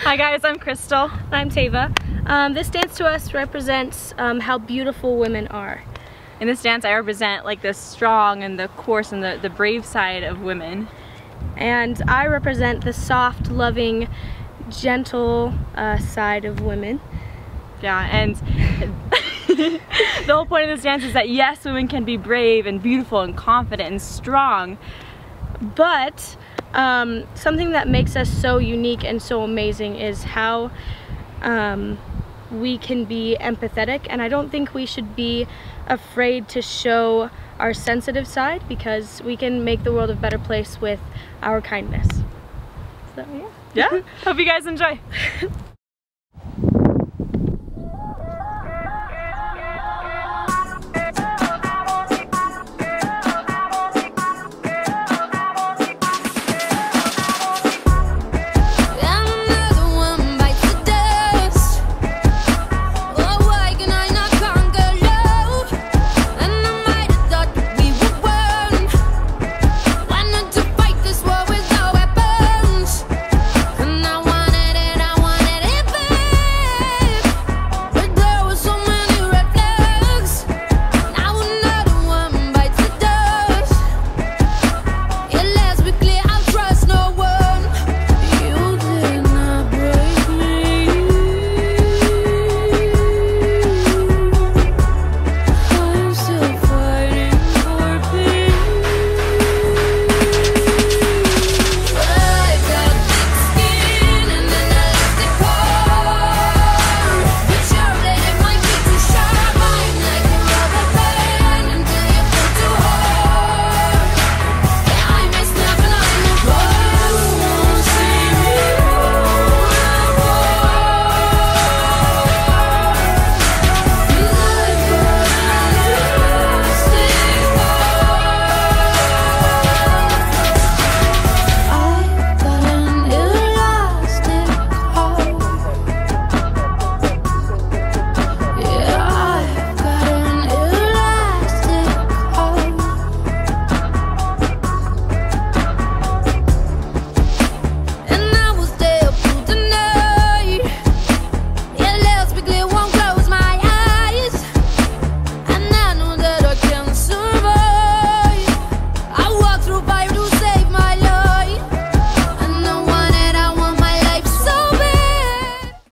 Hi guys, I'm Chrystal. I'm Tayva. This dance to us represents how beautiful women are. In this dance I represent like the strong and the coarse and the brave side of women. And I represent the soft, loving, gentle side of women. Yeah, and the whole point of this dance is that yes, women can be brave and beautiful and confident and strong, but something that makes us so unique and so amazing is how we can be empathetic, and I don't think we should be afraid to show our sensitive side, because we can make the world a better place with our kindness. So yeah. Hope you guys enjoy.